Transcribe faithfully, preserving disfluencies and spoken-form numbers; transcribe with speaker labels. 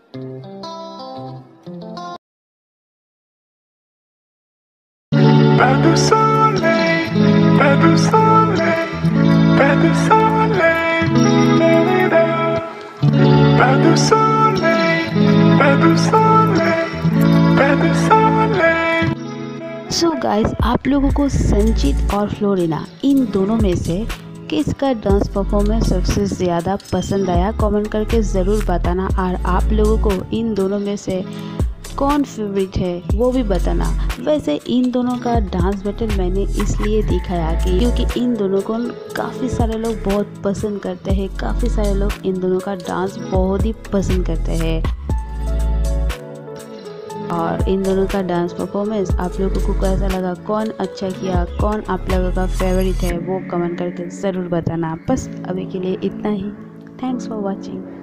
Speaker 1: Pas de soleil, pas de soleil, pas de soleil, pas de soleil, pas de soleil, pas de soleil।
Speaker 2: So guys, आप लोगों को संजीत और Florina इन दोनों में से किसका डांस परफॉर्मेंस सबसे ज़्यादा पसंद आया, कमेंट करके ज़रूर बताना। और आप लोगों को इन दोनों में से कौन फेवरेट है वो भी बताना। वैसे इन दोनों का डांस बैटल मैंने इसलिए दिखाया कि क्योंकि इन दोनों को काफ़ी सारे लोग बहुत पसंद करते हैं, काफ़ी सारे लोग इन दोनों का डांस बहुत ही पसंद करते हैं। और इन दोनों का डांस परफॉर्मेंस आप लोगों को कैसा लगा, कौन अच्छा किया, कौन आप लोगों का फेवरेट है, वो कमेंट करके ज़रूर बताना। बस अभी के लिए इतना ही। Thanks for watching.